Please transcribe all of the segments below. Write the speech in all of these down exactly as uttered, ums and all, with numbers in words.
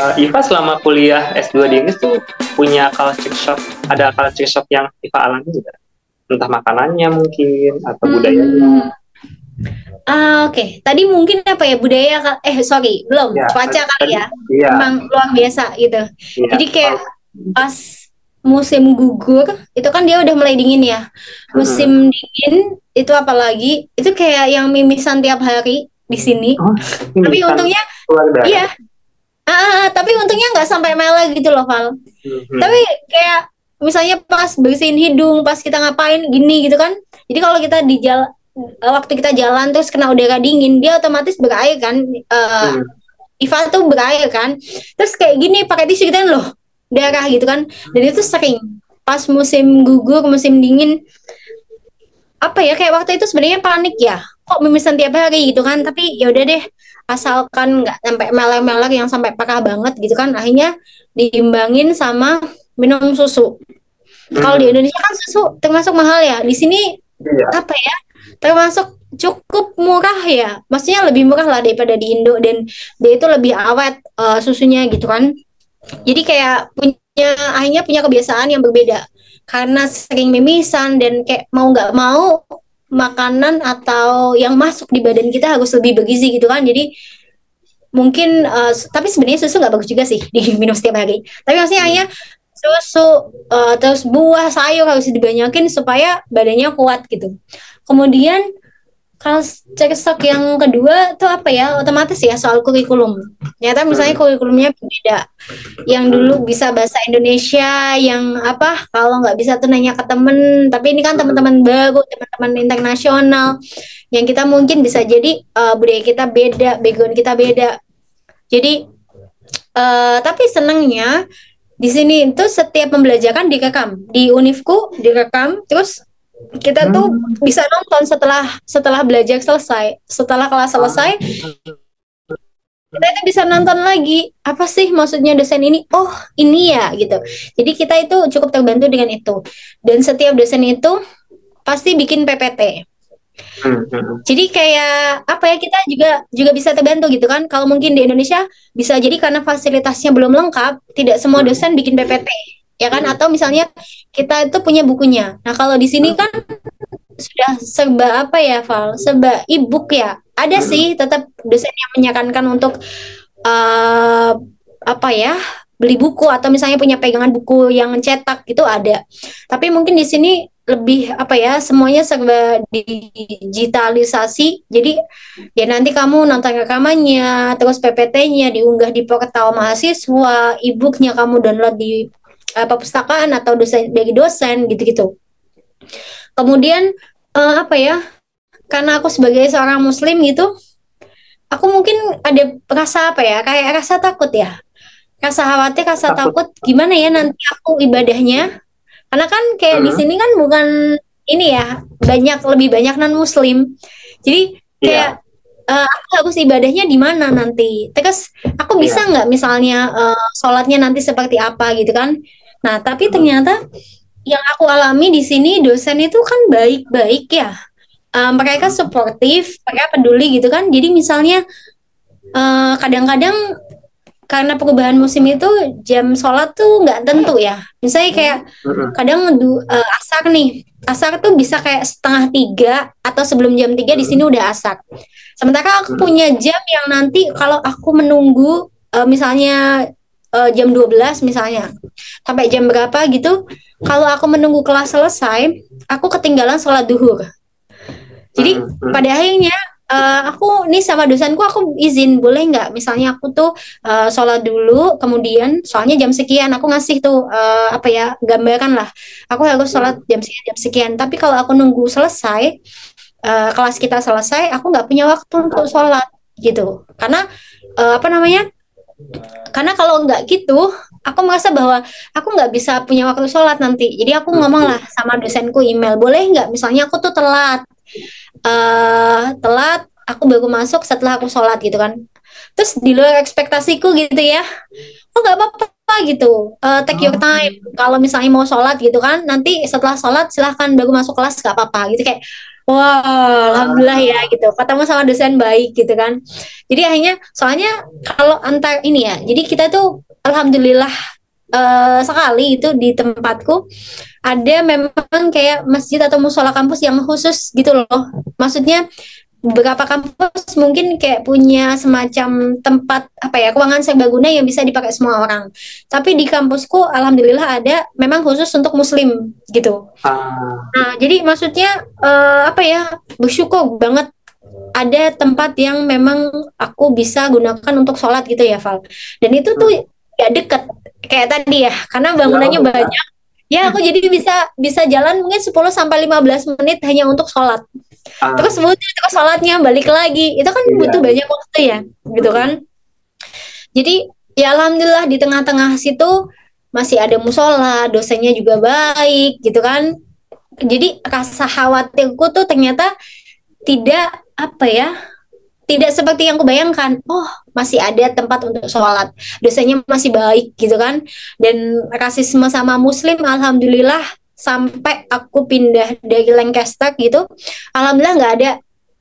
Uh, Iva selama kuliah S dua di Inggris tuh punya culture shock, ada culture shock yang Iva alami juga? Entah makanannya mungkin, atau budayanya. Hmm. Ah, oke. Okay. Tadi mungkin apa ya, budaya, eh sorry, belum, Ya, cuaca kali tadi, ya. iya, Emang luar biasa gitu. iya. Jadi kayak pas musim gugur, itu kan dia udah mulai dingin ya. Mm-mm. Musim dingin, itu apalagi, itu kayak yang mimisan tiap hari di sini. Oh, Tapi ini kan untungnya, keluarga. iya. Ah, ah, ah, tapi untungnya nggak sampai meler gitu loh, Val. Tapi Mhm. kayak misalnya pas bersihin hidung, pas kita ngapain gini gitu kan. Jadi kalau kita di jalan, waktu kita jalan terus kena udara dingin, dia otomatis berair kan. Eh, Hmm. Iva tuh berair kan. Terus kayak gini pakai tisu gitu kan loh, darah gitu kan. Dan itu sering pas musim gugur, musim dingin. Apa ya, kayak waktu itu sebenarnya panik ya. Kok mimisan tiap hari gitu kan. Tapi ya udah deh, asalkan nggak sampai meler-meler yang sampai parah banget gitu kan. Akhirnya diimbangin sama minum susu. Kalau di Hmm. Indonesia kan susu termasuk mahal ya. Di sini Iya. apa ya? Termasuk cukup murah ya. Maksudnya lebih murah lah daripada di Indo, dan dia itu lebih awet eh, susunya gitu kan. Jadi kayak punya akhirnya punya kebiasaan yang berbeda karena sering mimisan, dan kayak mau nggak mau makanan atau yang masuk di badan kita harus lebih bergizi gitu kan. Jadi mungkin uh, tapi sebenarnya susu nggak bagus juga sih diminum setiap hari. Tapi maksudnya Hmm. hanya susu, uh, terus buah sayur harus dibanyakin supaya badannya kuat gitu. Kemudian kalau cek stok yang kedua tuh apa ya, otomatis ya soal kurikulum. Ternyata misalnya Hmm. kurikulumnya beda. Yang dulu bisa bahasa Indonesia, yang apa kalau nggak bisa tuh nanya ke temen. Tapi ini kan Hmm. teman-teman baru, teman-teman internasional, yang kita mungkin bisa jadi uh, budaya kita beda, background kita beda. Jadi uh, tapi senangnya di sini itu setiap pembelajaran direkam di Univku, direkam, terus kita tuh Hmm. bisa nonton setelah setelah belajar selesai, setelah kelas selesai kita itu bisa nonton lagi, apa sih maksudnya dosen ini, oh ini ya gitu. Jadi kita itu cukup terbantu dengan itu, dan setiap dosen itu pasti bikin P P T. Hmm. Hmm. Jadi kayak apa ya, kita juga juga bisa terbantu gitu kan. Kalau mungkin di Indonesia bisa jadi karena fasilitasnya belum lengkap, tidak semua Hmm. dosen bikin P P T ya kan, atau misalnya kita itu punya bukunya. Nah kalau di sini kan sudah serba apa ya, Val, serba e-book ya. Ada Hmm. sih tetap dosen yang menyarankan untuk uh, apa ya, beli buku atau misalnya punya pegangan buku yang cetak gitu ada. Tapi mungkin di sini lebih apa ya, semuanya serba digitalisasi. Jadi ya nanti kamu nonton rekamannya, terus P P T-nya diunggah di portal mahasiswa, e-booknya kamu download di uh, perpustakaan atau dosen dari dosen gitu-gitu. Kemudian uh, apa ya, karena aku sebagai seorang muslim gitu, aku mungkin ada rasa apa ya, kayak rasa takut ya, rasa khawatir, rasa Takut. takut gimana ya nanti aku ibadahnya, karena kan kayak di Hmm. sini kan bukan ini ya, banyak lebih banyak non muslim. Jadi Iya. kayak uh, aku harus ibadahnya di mana nanti, terus aku bisa Iya. nggak misalnya uh, sholatnya nanti seperti apa gitu kan. Nah tapi Hmm. ternyata yang aku alami di sini, dosen itu kan baik-baik ya. Uh, mereka suportif, mereka peduli gitu kan. Jadi misalnya uh, kadang-kadang karena perubahan musim itu jam sholat tuh nggak tentu ya. Misalnya kayak Hmm. kadang uh, asar nih, asar tuh bisa kayak setengah tiga atau sebelum jam tiga di sini udah asar. Sementara aku punya jam yang nanti kalau aku menunggu uh, misalnya uh, jam dua belas misalnya sampai jam berapa gitu, kalau aku menunggu kelas selesai, aku ketinggalan sholat duhur. Jadi Hmm. pada akhirnya uh, aku nih sama dosenku, aku izin boleh nggak misalnya aku tuh uh, sholat dulu, kemudian soalnya jam sekian aku ngasih tuh uh, apa ya, gambarkan lah aku harus sholat jam sekian jam sekian. Tapi kalau aku nunggu selesai uh, kelas kita selesai, aku nggak punya waktu untuk sholat gitu. Karena uh, apa namanya? Karena kalau nggak gitu, aku merasa bahwa aku nggak bisa punya waktu sholat nanti. Jadi aku ngomong lah sama dosenku, email, boleh nggak misalnya aku tuh telat, uh, telat, aku baru masuk setelah aku sholat gitu kan. Terus di luar ekspektasiku gitu ya, oh nggak apa-apa gitu, uh, take your time. Kalau misalnya mau sholat gitu kan, nanti setelah sholat silahkan baru masuk kelas, nggak apa-apa gitu. Kayak Wah, alhamdulillah ya gitu. Ketemu sama dosen baik gitu kan. Jadi akhirnya soalnya kalau antar ini ya. Jadi kita tuh alhamdulillah eh, sekali itu di tempatku ada memang kayak masjid atau musola kampus yang khusus gitu loh. Maksudnya beberapa kampus mungkin kayak punya semacam tempat apa ya ruangan serbaguna yang bisa dipakai semua orang. Tapi di kampusku alhamdulillah ada memang khusus untuk muslim gitu. Ah, Nah, jadi maksudnya eh, apa ya bersyukur banget ada tempat yang memang aku bisa gunakan untuk sholat gitu ya Val. Dan itu tuh hmm. ya deket kayak tadi ya karena bangunannya Jauh ya. banyak. Ya aku jadi bisa bisa jalan mungkin sepuluh sampai lima belas menit hanya untuk sholat. Ah, Terus butuh terus sholatnya balik lagi. Itu kan iya. butuh banyak waktu ya, gitu kan. Jadi ya alhamdulillah di tengah-tengah situ masih ada musola, dosennya juga baik gitu kan. Jadi rasa khawatirku tuh ternyata tidak apa ya, tidak seperti yang kubayangkan. Oh, masih ada tempat untuk sholat, dosennya masih baik gitu kan. Dan rasisme sama muslim alhamdulillah sampai aku pindah dari Lancaster gitu, alhamdulillah nggak ada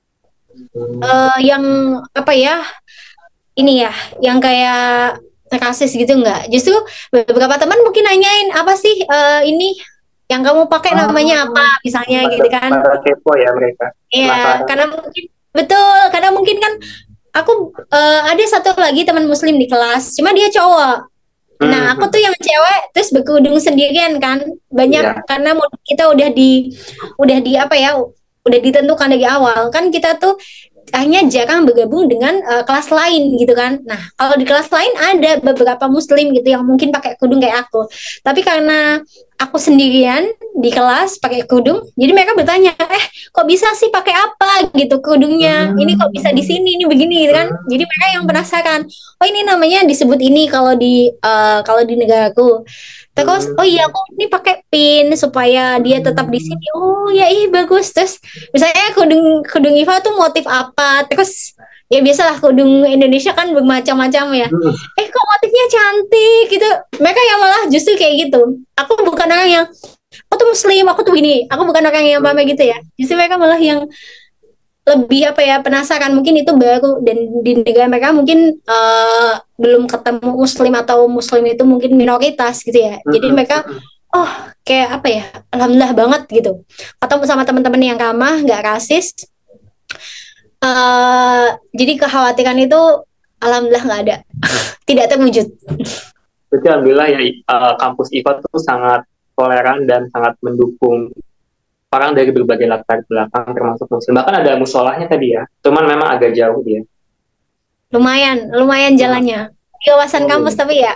Hmm. eh, yang apa ya ini ya yang kayak rasis gitu nggak. Justru beberapa teman mungkin nanyain apa sih eh, ini yang kamu pakai namanya Ah, apa misalnya pada, gitu kan. pada kepo ya mereka. Iya, Penasaran. karena mungkin betul, karena mungkin kan aku eh, ada satu lagi teman muslim di kelas, cuma dia cowok. Nah, Hmm, aku hmm. tuh yang cewek terus berkerudung sendirian kan. Banyak Iya. karena mod- kita udah di udah di apa ya? Udah ditentukan dari awal. Kan kita tuh hanya jarang bergabung dengan eh, kelas lain gitu kan. Nah, kalau di kelas lain ada beberapa muslim gitu yang mungkin pakai kerudung kayak aku. Tapi karena aku sendirian di kelas pakai kerudung, jadi mereka bertanya, "Eh, kok bisa sih pakai apa gitu kerudungnya? Ini kok bisa di Hmm, sini, ini begini gitu kan." Jadi mereka yang penasaran. Oh, ini namanya disebut ini kalau di eh, kalau di negaraku. Terus, oh iya, hmm, aku ini pakai pin supaya dia tetap di hmm. sini. Oh ya, ih bagus. Terus misalnya kudung kudung Iva tuh motif apa? Terus ya biasalah kudung Indonesia kan bermacam-macam ya. Hmm. Eh kok motifnya cantik gitu. Mereka yang malah justru kayak gitu. Aku bukan orang yang aku tuh muslim, aku tuh gini. Aku bukan orang yang pamer gitu ya. Justru mereka malah yang lebih apa ya penasaran mungkin itu baru dan di negara mereka mungkin eh, belum ketemu muslim atau muslim itu mungkin minoritas gitu ya. Jadi Hmm, mereka hmm. oh kayak apa ya alhamdulillah banget gitu ketemu sama teman-teman yang ramah nggak rasis. Eh, jadi kekhawatiran itu alhamdulillah nggak ada, tidak terwujud. Berarti alhamdulillah ya eh, kampus I P A tuh sangat toleran dan sangat mendukung orang dari berbagai latar belakang termasuk muslim. Bahkan ada musolahnya tadi ya. Cuman memang agak jauh dia. Lumayan lumayan Nah, jalannya di kawasan oh kampus iya. tapi ya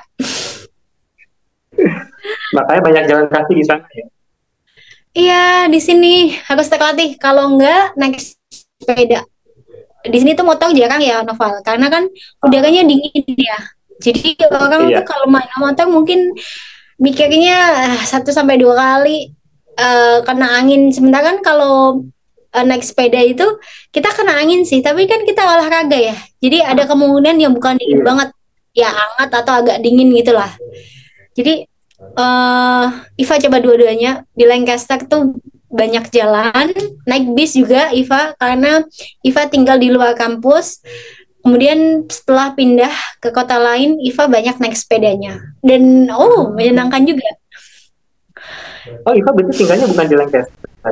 Makanya banyak jalan kaki di sana ya. iya di sini harus terlatih kalau nggak naik sepeda. Di sini tuh motor jarang ya Noval karena kan udaranya Ah, dingin ya. Jadi orang tuh iya. kalau main motor mungkin mikirnya eh, satu sampai dua kali eh, kena angin. Sementara kan kalau eh, naik sepeda itu kita kena angin sih, tapi kan kita olahraga ya. Jadi ada kemungkinan yang bukan dingin Iya. banget, ya hangat atau agak dingin gitulah. Jadi eh Iva coba dua-duanya di Lancaster tuh banyak jalan, naik bis juga Iva karena Iva tinggal di luar kampus. Kemudian setelah pindah ke kota lain, Iva banyak naik sepedanya. Dan oh, Hmm. menyenangkan juga. Oh, Iva berarti tinggalnya bukan di Lancaster.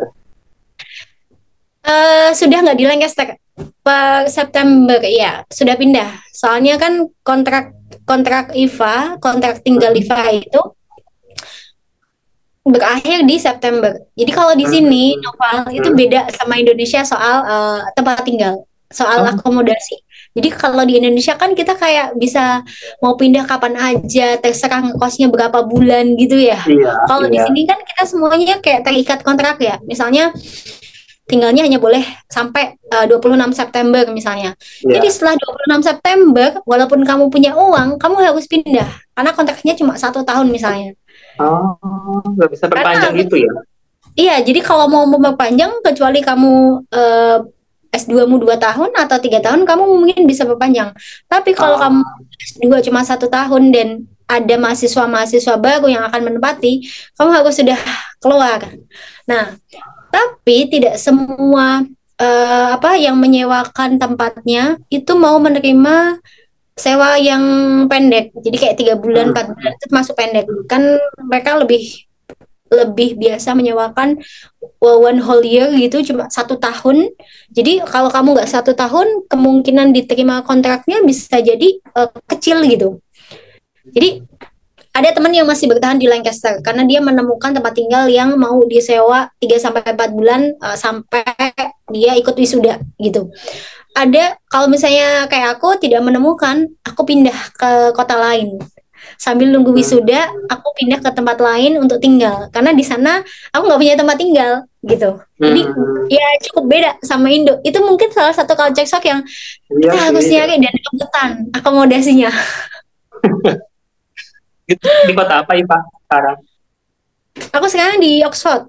Eh sudah nggak di Lancaster per September ya, sudah pindah. Soalnya kan kontrak kontrak Iva, kontrak tinggal Hmm. Iva itu berakhir di September. Jadi kalau di sini Hmm. Noval itu Hmm. beda sama Indonesia soal eh, tempat tinggal, soal Oh, akomodasi. Jadi kalau di Indonesia kan kita kayak bisa mau pindah kapan aja, terserah ngekosnya berapa bulan gitu ya. iya, Kalau di iya, sini kan kita semuanya kayak terikat kontrak ya. Misalnya tinggalnya hanya boleh sampai eh, dua puluh enam September misalnya. Jadi iya. setelah dua puluh enam September, walaupun kamu punya uang, kamu harus pindah karena kontraknya cuma satu tahun misalnya. Oh, nggak bisa Karena perpanjang gitu ya? iya, jadi kalau mau memperpanjang, kecuali kamu eh, S dua-mu dua tahun atau tiga tahun, kamu mungkin bisa perpanjang. Tapi kalau kamu Ah, S dua cuma satu tahun dan ada mahasiswa-mahasiswa baru yang akan menempati, kamu harus sudah keluar. Nah, Tapi tidak semua eh, apa yang menyewakan tempatnya itu mau menerima sewa yang pendek. Jadi kayak tiga bulan, Hmm. empat bulan itu masuk pendek. Kan mereka lebih lebih biasa menyewakan one whole year gitu, cuma satu tahun. Jadi kalau kamu nggak satu tahun, kemungkinan diterima kontraknya bisa jadi eh, kecil gitu. Jadi ada teman yang masih bertahan di Lancaster karena dia menemukan tempat tinggal yang mau disewa tiga sampai empat bulan uh, sampai dia ikut wisuda gitu. Ada kalau misalnya kayak aku tidak menemukan, aku pindah ke kota lain. Sambil nunggu Hmm. wisuda, aku pindah ke tempat lain untuk tinggal karena di sana aku nggak punya tempat tinggal gitu. Jadi Hmm. ya cukup beda sama Indo. Itu mungkin salah satu culture shock yang Iya kita sih. harus nyari dan rebutan akomodasinya. Itu di kota apa Iva sekarang? Aku sekarang di Oxford.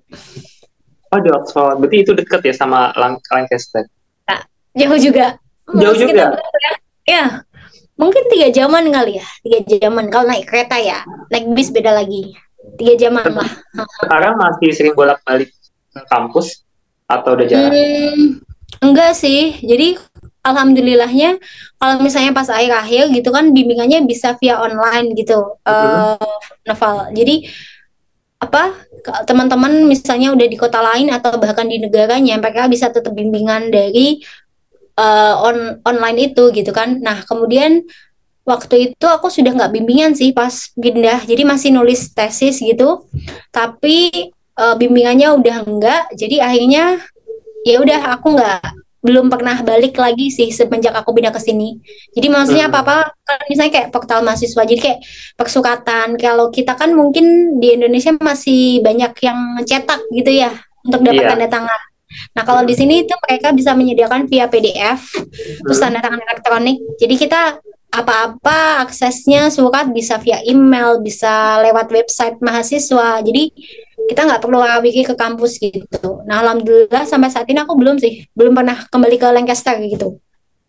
Oh di Oxford. Berarti itu deket ya sama Lang- Lancaster. Nah, jauh juga. Jauh Hmm, sekitar juga. berapa ya? Ya, mungkin tiga jaman kali ya. Tiga jaman. Kalau naik kereta ya, naik bis beda lagi. Tiga jaman lah. Sekarang masih sering bolak-balik ke kampus atau udah jarang? Hmm, enggak sih. Jadi alhamdulillahnya kalau misalnya pas akhir-akhir gitu kan bimbingannya bisa via online gitu, Hmm. eh Noval. Jadi apa ke- teman-teman misalnya udah di kota lain atau bahkan di negaranya, mereka bisa tetap bimbingan dari eh, on online itu gitu kan. Nah, kemudian waktu itu aku sudah nggak bimbingan sih pas pindah, jadi masih nulis tesis gitu. Tapi eh, bimbingannya udah enggak, jadi akhirnya ya udah aku nggak belum pernah balik lagi sih semenjak aku pindah ke sini. Jadi maksudnya Hmm. apa-apa kan misalnya kayak portal mahasiswa, jadi kayak persukatan. Kalau kita kan mungkin di Indonesia masih banyak yang cetak gitu ya untuk dapat Iya. tanda tangan. Nah, kalau di Hmm. sini itu mereka bisa menyediakan via P D F, terus Hmm. tanda tangan elektronik. Jadi kita apa-apa aksesnya surat bisa via email, bisa lewat website mahasiswa. Jadi kita nggak perlu pikir ke kampus gitu. Nah, alhamdulillah sampai saat ini aku belum sih, belum pernah kembali ke Lancaster gitu.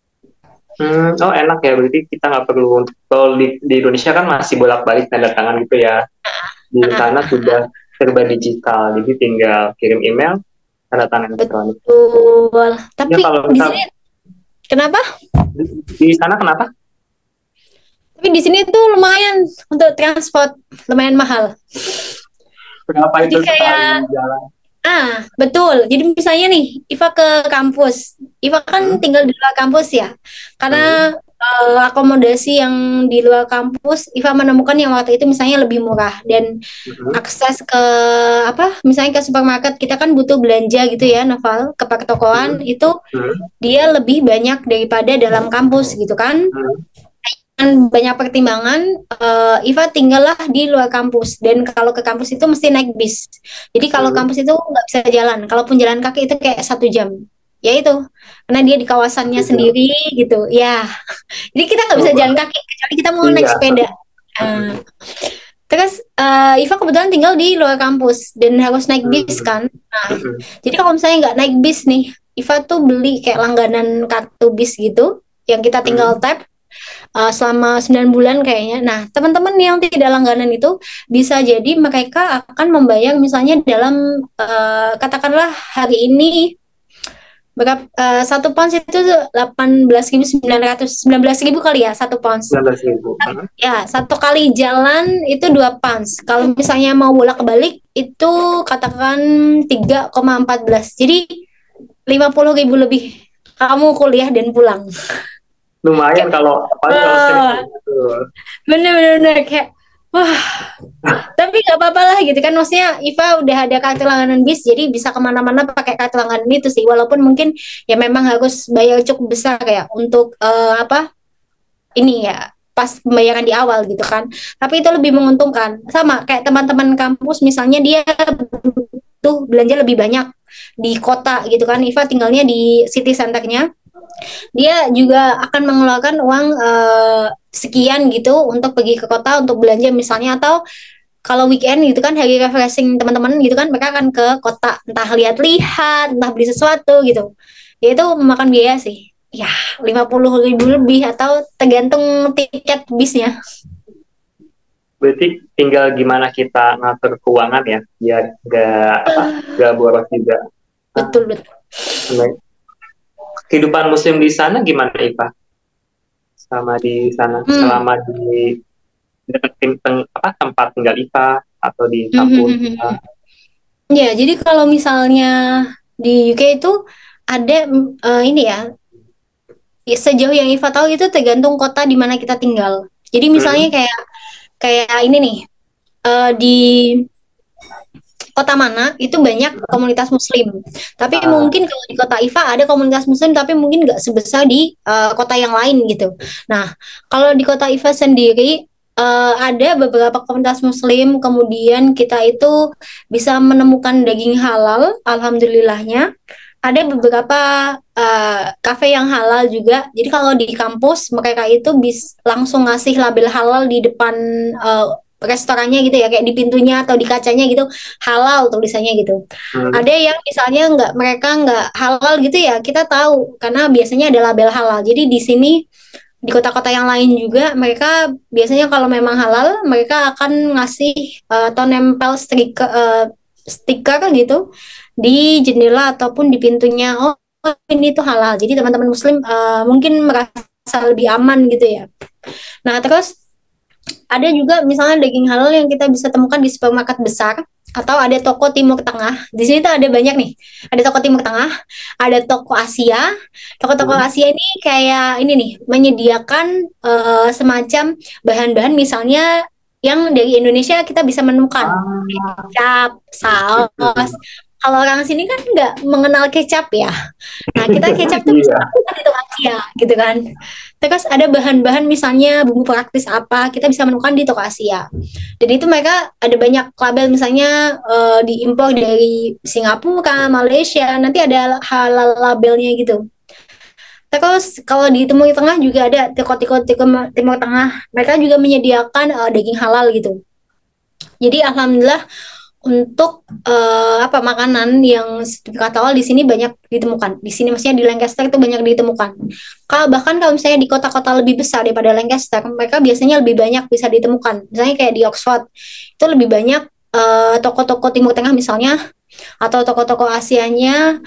Hmm. Oh enak ya, berarti kita nggak perlu, kalau di, di Indonesia kan masih bolak-balik tanda tangan gitu ya. Di sana sudah serba digital, jadi tinggal kirim email, tanda tangan elektronik. Betul. Ya Tapi kalau di misal sini kenapa? di, di sana kenapa? Tapi di sini tuh lumayan untuk transport, lumayan mahal. Berapa Jadi itu sekali kayak jalan? ah, betul. Jadi misalnya nih, Iva ke kampus. Iva kan Hmm. tinggal di luar kampus ya. Hmm. Karena eh, akomodasi yang di luar kampus, Iva menemukan yang waktu itu misalnya lebih murah dan Hmm. akses ke apa? Misalnya ke supermarket, kita kan butuh belanja gitu ya, Noval, ke pertokoan Hmm. itu Hmm. dia lebih banyak daripada dalam kampus gitu kan. Hmm. Dengan banyak pertimbangan, eh, Iva tinggallah di luar kampus dan kalau ke kampus itu mesti naik bis. Jadi kalau Hmm. kampus itu nggak bisa jalan. Kalaupun jalan kaki itu kayak satu jam. Ya itu, karena dia di kawasannya Gitu. sendiri gitu. Ya, jadi kita nggak bisa jalan Oh, kaki kecuali kita mau naik iya. sepeda. Nah, terus eh, Iva kebetulan tinggal di luar kampus dan harus naik bis Hmm. kan. Nah, Hmm. jadi kalau misalnya nggak naik bis nih, Iva tuh beli kayak langganan kartu bis gitu yang kita tinggal Hmm. tap uh, selama sembilan bulan kayaknya. Nah, teman-teman yang tidak langganan itu bisa jadi mereka akan membayar misalnya dalam uh, katakanlah hari ini berapa uh, satu pounds itu delapan belas ribu sembilan ratus sembilan belas ribu kali ya satu pounds. sembilan belas ribu. Hmm. Ya, satu kali jalan itu dua pounds. Kalau misalnya mau bolak-balik itu katakan tiga koma empat belas. Jadi lima puluh ribu lebih kamu kuliah dan pulang. Lumayan Kayak, kalau apalagi kalau sering wah, gitu. bener-bener kayak wah, tapi nggak apa-apa lah gitu kan, maksudnya Iva udah ada kartu langganan bis jadi bisa kemana-mana pakai kartu langganan itu sih, walaupun mungkin ya memang harus bayar cukup besar kayak untuk eh, apa ini ya pas pembayaran di awal gitu kan, tapi itu lebih menguntungkan. Sama kayak teman-teman kampus misalnya dia butuh belanja lebih banyak di kota gitu kan, Iva tinggalnya di city centernya, dia juga akan mengeluarkan uang eh, sekian gitu untuk pergi ke kota untuk belanja misalnya, atau kalau weekend gitu kan hari refreshing teman-teman gitu kan mereka akan ke kota entah lihat-lihat entah beli sesuatu gitu, ya itu memakan biaya sih ya lima puluh ribu lebih atau tergantung tiket bisnya. Berarti tinggal gimana kita ngatur keuangan ya, biar gak apa, gak boros juga. Ah, betul betul. baik. Kehidupan Muslim di sana gimana, Ipa? Sama di sana, Hmm. selama di dekat tim- teng- apa, tempat tinggal Ipa atau di Hmm, hmm, kampus hmm, Ipa? hmm. Ya, jadi kalau misalnya di U K itu ada mm, eh, ini ya, ya, sejauh yang Iva tahu itu tergantung kota di mana kita tinggal. Jadi misalnya Hmm. kayak kayak ini nih, eh, di kota mana itu banyak komunitas Muslim. Tapi Ah, mungkin kalau di kota Iva ada komunitas Muslim, tapi mungkin nggak sebesar di eh, kota yang lain gitu. Nah, kalau di kota Iva sendiri eh, ada beberapa komunitas Muslim, kemudian kita itu bisa menemukan daging halal, alhamdulillahnya. Ada beberapa eh, kafe yang halal juga. Jadi kalau di kampus mereka itu bis langsung ngasih label halal di depan eh, restorannya gitu ya, kayak di pintunya atau di kacanya gitu, halal tulisannya gitu. hmm. Ada yang misalnya nggak, mereka nggak halal gitu ya, kita tahu karena biasanya ada label halal. Jadi di sini di kota-kota yang lain juga mereka biasanya kalau memang halal mereka akan ngasih eh, atau nempel stiker eh, stiker gitu di jendela ataupun di pintunya. Oh, ini tuh halal. Jadi teman-teman Muslim eh, mungkin merasa lebih aman gitu ya. Nah, terus ada juga misalnya daging halal yang kita bisa temukan di supermarket besar atau ada toko Timur Tengah. Di sini tuh ada banyak nih. Ada toko Timur Tengah, ada toko Asia. Toko-toko Hmm. Asia ini kayak ini nih, menyediakan eh, semacam bahan-bahan misalnya yang dari Indonesia kita bisa menemukan Ah, kecap, saus. hmm. Kalau orang sini kan nggak mengenal kecap ya. Nah, kita kecap tuh bisa Iya. menemukan di toko Asia gitu kan. Terus ada bahan-bahan misalnya bumbu praktis apa, kita bisa menemukan di toko Asia. Dan itu mereka ada banyak label misalnya eh, diimpor dari Singapura, Malaysia, nanti ada halal labelnya gitu. Terus kalau di Timur Tengah juga ada toko-toko Timur Timur Tengah, mereka juga menyediakan eh, daging halal gitu. Jadi alhamdulillah untuk eh, apa makanan yang kata awal di sini banyak ditemukan. Di sini maksudnya di Lancaster itu banyak ditemukan. Kalau bahkan kalau misalnya di kota-kota lebih besar daripada Lancaster, mereka biasanya lebih banyak bisa ditemukan. Misalnya kayak di Oxford itu lebih banyak eh, toko-toko Timur Tengah misalnya, atau toko-toko Asianya,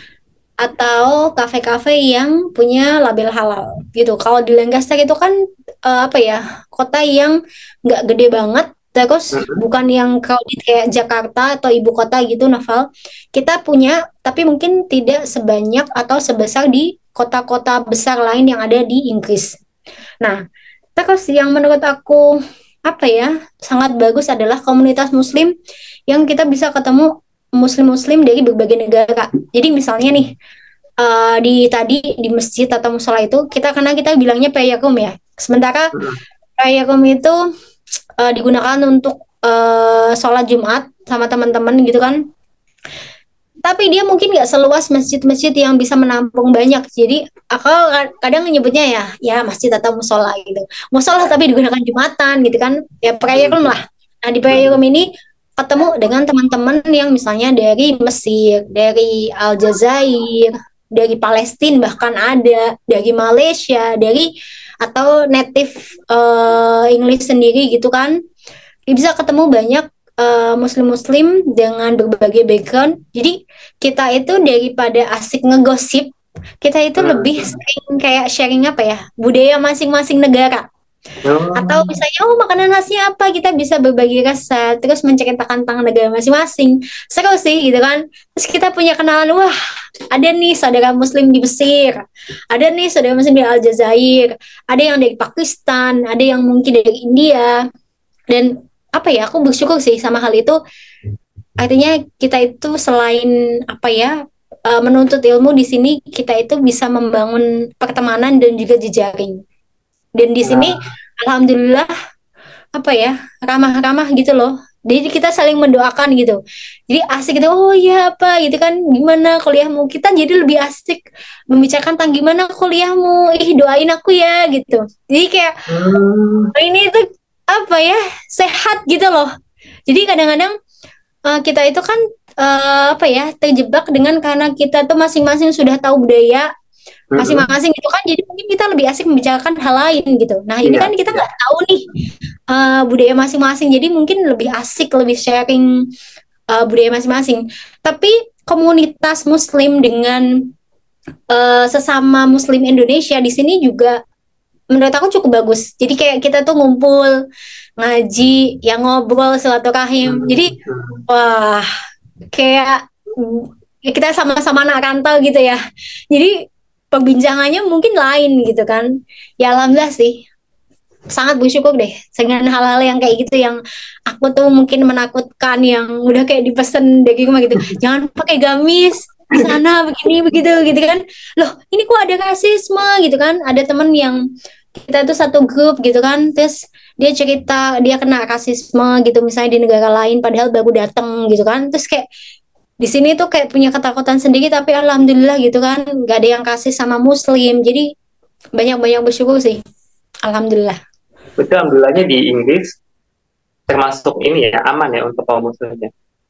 atau kafe-kafe yang punya label halal gitu. Kalau di Lancaster itu kan eh, apa ya, kota yang nggak gede banget, terus Hmm. bukan yang crowded kayak Jakarta atau ibu kota gitu, Novel. Kita punya, tapi mungkin tidak sebanyak atau sebesar di kota-kota besar lain yang ada di Inggris. Nah, terus yang menurut aku apa ya sangat bagus adalah komunitas Muslim yang kita bisa ketemu Muslim-Muslim dari berbagai negara. Jadi misalnya nih eh, di tadi di masjid atau musola itu kita karena kita bilangnya prayakum ya. Sementara Hmm. prayakum itu eh, digunakan untuk eh, sholat Jumat sama teman-teman gitu kan. Tapi dia mungkin nggak seluas masjid-masjid yang bisa menampung banyak. Jadi aku kadang nyebutnya ya, ya masjid atau musola gitu. Musola tapi digunakan Jumatan gitu kan. Ya prayakum lah. Nah di prayakum ini ketemu dengan teman-teman yang misalnya dari Mesir, dari Aljazair, dari Palestina bahkan ada, dari Malaysia, dari atau native eh, English sendiri gitu kan. Bisa ketemu banyak eh, muslim-muslim dengan berbagai background. Jadi kita itu daripada asik ngegosip, kita itu lebih Hmm. sering kayak sharing apa ya, budaya masing-masing negara. Atau Oh, misalnya, oh makanan khasnya apa, kita bisa berbagi resep, terus menceritakan tentang negara masing-masing. Seru sih gitu kan. Terus kita punya kenalan, wah ada nih saudara muslim di Mesir, ada nih saudara muslim di Aljazair, ada yang dari Pakistan, ada yang mungkin dari India. Dan apa ya, aku bersyukur sih sama hal itu. Artinya kita itu selain apa ya, eh, menuntut ilmu di sini, kita itu bisa membangun pertemanan dan juga jejaring. Dan di sini nah, alhamdulillah apa ya, ramah-ramah gitu loh. Jadi kita saling mendoakan gitu. Jadi asik gitu, oh iya apa gitu kan, gimana kuliahmu? Kita jadi lebih asik membicarakan tentang gimana kuliahmu. Ih doain aku ya gitu. Jadi kayak hmm. ini tuh apa ya, sehat gitu loh. Jadi kadang-kadang eh, kita itu kan eh, apa ya, terjebak dengan karena kita tuh masing-masing sudah tahu budaya Hmm. masing-masing gitu kan, jadi mungkin kita lebih asik membicarakan hal lain gitu. Nah ini Iya, kan kita iya. nggak tahu nih eh, budaya masing-masing, jadi mungkin lebih asik lebih sharing eh, budaya masing-masing. Tapi komunitas Muslim dengan eh, sesama Muslim Indonesia di sini juga menurut aku cukup bagus. Jadi kayak kita tuh ngumpul ngaji, yang ngobrol silaturahim. Jadi Hmm. wah kayak mm, ya kita sama-sama anak rantau gitu ya. Jadi perbincangannya mungkin lain gitu kan. Ya alhamdulillah sih. Sangat bersyukur deh dengan hal-hal yang kayak gitu yang aku tuh mungkin menakutkan yang udah kayak dipesen dari rumah gitu. Jangan pakai gamis di sana begini begitu gitu kan. Loh, ini kok ada rasisme gitu kan. Ada temen yang kita tuh satu grup gitu kan. Terus dia cerita dia kena rasisme gitu misalnya di negara lain padahal baru datang gitu kan. Terus kayak di sini tuh kayak punya ketakutan sendiri tapi alhamdulillah gitu kan nggak ada yang kasih sama muslim jadi banyak-banyak bersyukur sih alhamdulillah. Betul, alhamdulillahnya di Inggris termasuk ini ya aman ya untuk kaum muslimnya.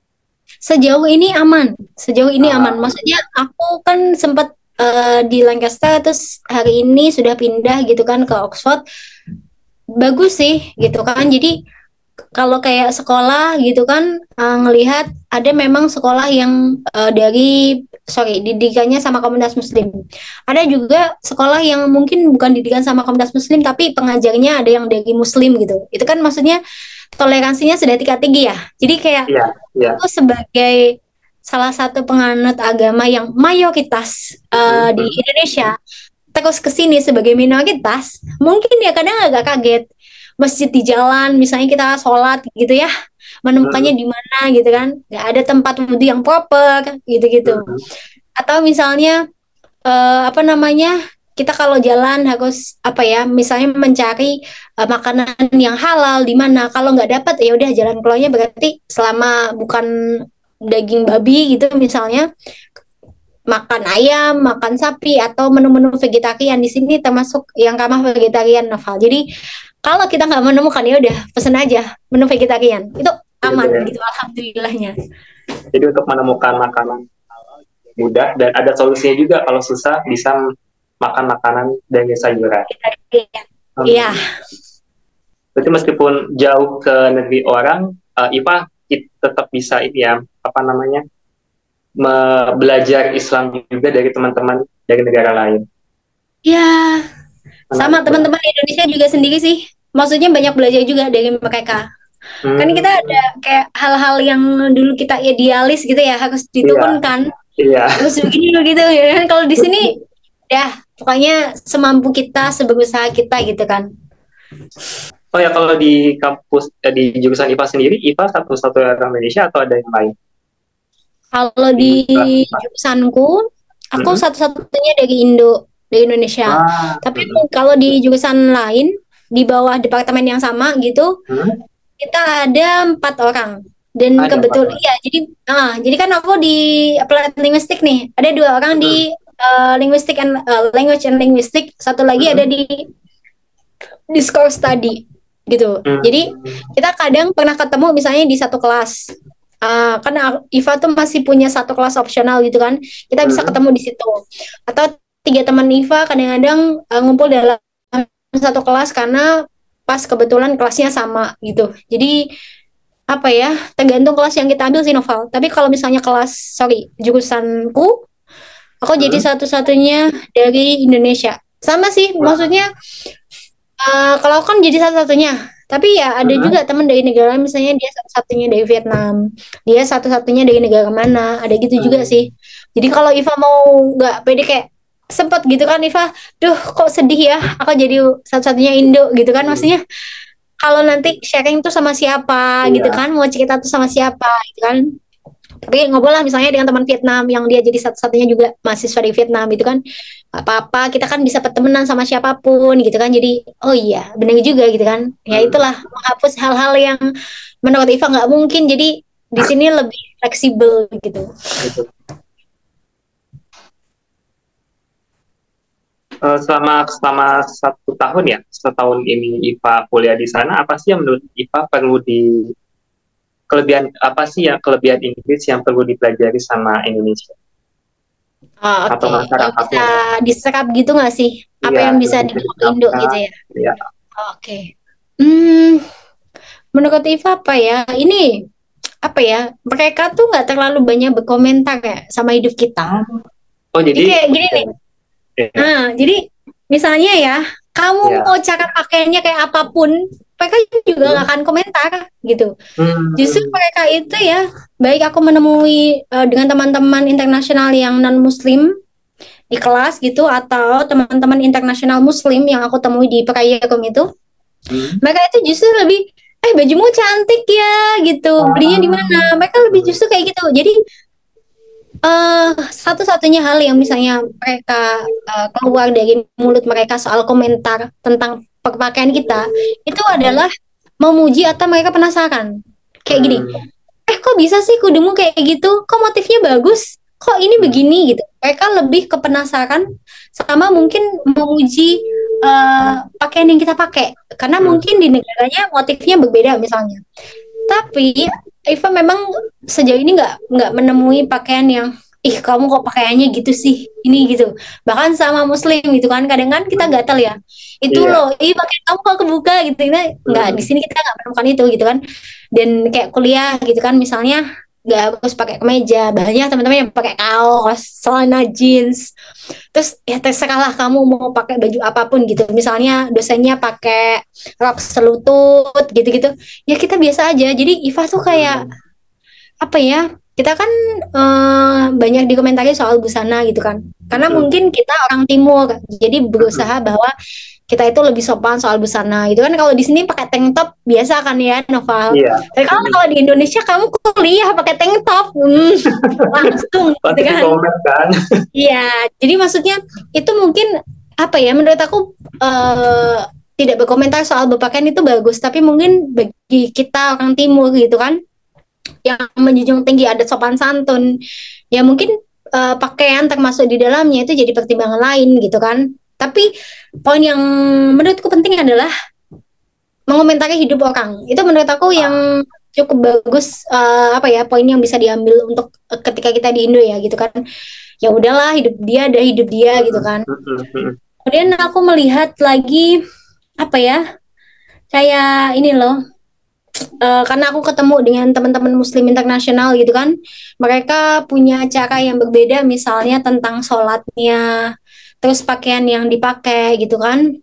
Sejauh ini aman, sejauh ini aman. Ah, Maksudnya aku kan sempat eh, di Lancaster, terus hari ini sudah pindah gitu kan ke Oxford. Bagus sih gitu kan. Jadi kalau kayak sekolah gitu kan eh, ngelihat ada memang sekolah yang eh, dari sorry didikannya sama komunitas Muslim. Ada juga sekolah yang mungkin bukan didikan sama komunitas Muslim tapi pengajarnya ada yang dari Muslim gitu. Itu kan maksudnya toleransinya sudah tingkat tinggi ya. Jadi kayak iya, iya. aku sebagai salah satu penganut agama yang mayoritas Hmm, eh, di hmm, Indonesia, terus ke sini sebagai minoritas, mungkin ya kadang agak kaget. Masjid di jalan, misalnya kita sholat gitu ya, menemukannya hmm, di mana gitu kan, nggak ada tempat wudhu yang proper gitu-gitu. hmm, Atau misalnya eh, apa namanya, kita kalau jalan harus apa ya, misalnya mencari eh, makanan yang halal di mana. Kalau nggak dapat ya udah jalan keluarnya berarti selama bukan daging babi gitu misalnya makan ayam, makan sapi atau menu-menu vegetarian di sini termasuk yang ramah vegetarian Novel. Jadi kalau kita nggak menemukan ya udah pesen aja menu vegetarian itu iya, aman iya. gitu alhamdulillahnya. Jadi untuk menemukan makanan mudah dan ada solusinya juga kalau susah bisa makan makanan dan sayuran. Iya, Hmm. Berarti meskipun jauh ke negeri orang, uh, Ipa tetap bisa ini ya, apa namanya, me- belajar Islam juga dari teman-teman dari negara lain. ya sama Menarik banget. teman-teman Indonesia juga sendiri sih. Maksudnya banyak belajar juga dari mereka. Kan kita ada Hmm, kayak hal-hal yang dulu kita idealis gitu ya harus iya, diturunkan, iya. harus begini begitu ya kan. Kalau di sini ya pokoknya semampu kita, seberusaha kita gitu kan. Oh ya, kalau di kampus, eh, di jurusan I P A sendiri, I P A satu-satunya orang Indonesia atau ada yang lain? Kalau Di di kelas I P A. jurusanku, aku Mhm. satu-satunya dari Indo, dari Indonesia. Ah, Tapi mhm. kalau di jurusan lain, di bawah departemen yang sama gitu, Mhm. kita ada empat orang. Dan Ada empat kebetulan, orang. iya, jadi, ah, jadi kan aku di applied linguistik nih, ada dua orang Mhm. di eh, linguistik and eh, language and linguistik, satu lagi ada Mhm. di discourse study gitu. Jadi Mhm. kita kadang pernah ketemu misalnya di satu kelas. Uh, karena Iva tuh masih punya satu kelas opsional gitu kan, kita bisa Mhm. ketemu di situ. Atau tiga teman Iva kadang-kadang uh, ngumpul dalam satu kelas karena pas kebetulan kelasnya sama gitu. Jadi apa ya, tergantung kelas yang kita ambil sih Novel. Tapi kalau misalnya kelas, sorry, jurusanku, aku jadi Mhm. satu-satunya dari Indonesia. Sama sih, Wah. maksudnya Eh, kalau aku kan jadi satu-satunya, tapi ya ada Mhm. juga teman dari negara lain, misalnya dia satu-satunya dari Vietnam, dia satu-satunya dari negara mana, ada gitu juga sih. Mhm. Jadi kalau Iva mau nggak pede kayak sempet gitu kan Iva, duh kok sedih ya, aku jadi satu-satunya Indo gitu kan, Mhm. maksudnya kalau nanti sharing tuh sama siapa gitu Iya. kan, mau cerita tuh sama siapa gitu kan. Tapi ngobrol lah misalnya dengan teman Vietnam yang dia jadi satu-satunya juga mahasiswa di Vietnam gitu kan. Gak apa-apa, kita kan bisa pertemanan sama siapapun gitu kan. Jadi, oh iya, benar juga gitu kan. Ya Mhm. itulah menghapus hal-hal yang menurut Iva nggak mungkin. Jadi di sini lebih fleksibel gitu. Gitu. Eh, selama selama satu tahun ya, setahun ini I P A kuliah di sana, apa sih yang menurut I P A perlu di kelebihan apa sih yang kelebihan Inggris yang perlu dipelajari sama Indonesia Oh, atau oke, yang bisa masyarakatnya? diserap gitu nggak sih? Apa Iya, yang bisa lebih dibawa ke Indo gitu diceritakan. ya? Iya. Oh, oke. Hmm, menurut Iva apa ya? Ini apa ya, mereka tuh nggak terlalu banyak berkomentar ya sama hidup kita. Oh Jadi jadi, kayak gini nih. ya, Nah, jadi misalnya ya, kamu ya. mau cara pakaiannya kayak apapun, mereka juga nggak Hmm. akan komentar gitu. Justru Hmm. mereka itu ya, baik aku menemui eh, dengan teman-teman internasional yang non-muslim di kelas gitu, atau teman-teman internasional muslim yang aku temui di Prayakum itu, Hmm. mereka itu justru lebih, eh bajumu cantik ya gitu, belinya di mana? Ah. Mereka lebih justru kayak gitu. Jadi eh satu-satunya hal yang misalnya mereka eh, keluar dari mulut mereka soal komentar tentang pakaian kita itu adalah memuji atau mereka penasaran. Kayak gini, Hmm. eh kok bisa sih kudumu kayak gitu? Kok motifnya bagus? Kok ini Hmm. begini gitu? Mereka lebih ke penasaran sama mungkin memuji eh, pakaian yang kita pakai. Karena Hmm. mungkin di negaranya motifnya berbeda misalnya. Tapi Iva memang sejauh ini nggak nggak menemui pakaian yang ih kamu kok pakaiannya gitu sih ini gitu, bahkan sama muslim gitu kan, kadang kan kita gatal ya, itu Iya. loh ih pakaian kamu kok kebuka gitu nah, nggak, di Hmm. sini kita nggak menemukan itu gitu kan. Dan kayak kuliah gitu kan misalnya, nggak harus pakai kemeja, banyak teman-teman yang pakai kaos, celana jeans, terus ya terserah lah kamu mau pakai baju apapun gitu, misalnya dosennya pakai rok selutut gitu-gitu, ya kita biasa aja. Jadi Iva tuh kayak Hmm. apa ya, kita kan eh, banyak dikomentari soal busana gitu kan, karena Hmm. mungkin kita orang timur jadi Hmm. berusaha bahwa kita itu lebih sopan soal busana gitu kan. Kalau di sini pakai tank top biasa kan ya Noval, Iya. tapi kalau Hmm. kalau di Indonesia kamu kuliah pakai tank top, hmm, langsung gitu Pasti kan. komen kan. Iya, jadi maksudnya itu mungkin apa ya, menurut aku eh, tidak berkomentar soal berpakaian itu bagus, tapi mungkin bagi kita orang timur gitu kan, yang menjunjung tinggi adat sopan santun, ya mungkin eh, pakaian termasuk di dalamnya itu jadi pertimbangan lain gitu kan. Tapi poin yang menurutku penting adalah mengomentari hidup orang. Itu menurut aku yang cukup bagus, eh, apa ya, poin yang bisa diambil untuk eh, ketika kita di Indo ya gitu kan. Ya udahlah, hidup dia ada hidup dia gitu Hmm. kan. Hmm. Hmm. Kemudian aku melihat lagi apa ya, kayak ini loh, eh, karena aku ketemu dengan teman-teman Muslim internasional gitu kan, mereka punya cara yang berbeda, misalnya tentang sholatnya, terus pakaian yang dipakai gitu kan,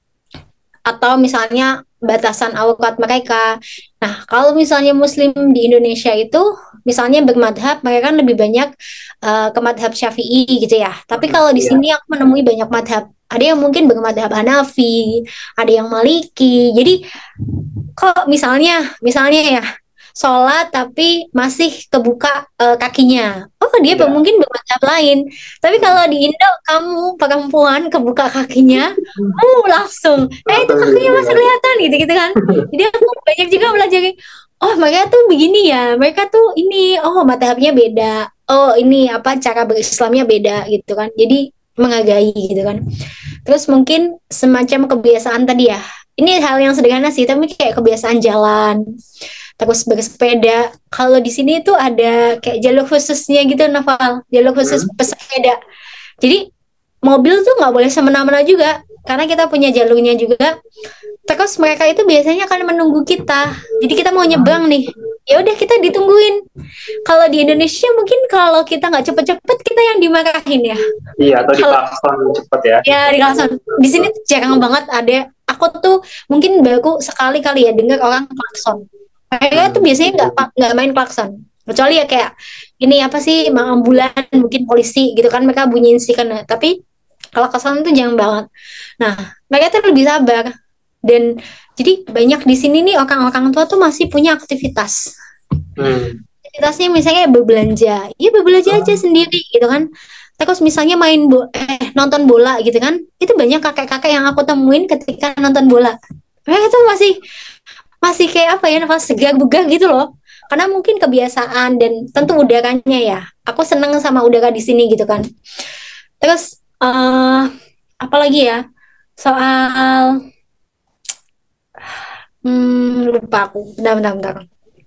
atau misalnya batasan aurat mereka. Nah, kalau misalnya Muslim di Indonesia itu, misalnya bermadhab, mereka kan lebih banyak eh, ke madhab Syafi'i gitu ya. Tapi Hmm. kalau di Iya. sini aku menemui banyak madhab. Ada yang mungkin bermadhab Hanafi, ada yang Maliki. Jadi kok misalnya misalnya ya sholat tapi masih kebuka eh, kakinya, oh dia Iya. mungkin bermadzhab lain. Tapi Hmm. kalau di Indo kamu perempuan kebuka kakinya, uh langsung eh itu Langsung kakinya gitu masih ya. kelihatan gitu gitu kan. Jadi aku banyak juga belajar, oh mereka tuh begini ya, mereka tuh ini, oh madhabnya beda, oh ini apa cara berislamnya beda gitu kan. Jadi menghargai gitu kan. Terus mungkin semacam kebiasaan tadi ya. Ini hal yang sederhana sih, tapi kayak kebiasaan jalan, terus bersepeda. Kalau di sini tuh ada kayak jalur khususnya gitu, Noval. Jalur khusus Hmm. pesepeda. Jadi mobil tuh nggak boleh semena-mena juga, karena kita punya jalurnya juga. Terus mereka itu biasanya akan menunggu kita. Jadi kita mau nyebrang nih, ya udah kita ditungguin. Kalau di Indonesia mungkin kalau kita nggak cepet-cepet kita yang dimarahin ya. Iya, atau Kalau diklakson cepet ya. ya di kawasan di sini tuh jarang banget ada, aku tuh mungkin baru sekali kali ya dengar orang klakson. Mereka tuh Hmm. biasanya nggak pa- nggak main klakson, kecuali ya kayak ini apa sih, ma- ambulan mungkin polisi gitu kan, mereka bunyiin sih kan. Tapi kalau klakson itu jarang banget. Nah, mereka tuh lebih sabar. Dan jadi banyak di sini nih orang-orang tua tuh masih punya aktivitas. Hmm. Aktivitasnya misalnya berbelanja, ya berbelanja aja sendiri gitu kan. Terus misalnya main bo eh nonton bola gitu kan, itu banyak kakek-kakek yang aku temuin ketika nonton bola. Mereka tuh masih masih kayak apa ya, nafas segar bugar gitu loh. Karena mungkin kebiasaan dan tentu udaranya ya. Aku seneng sama udara di sini gitu kan. Terus eh apa lagi ya? Soal hmm, lupa aku. Bentar, bentar, bentar.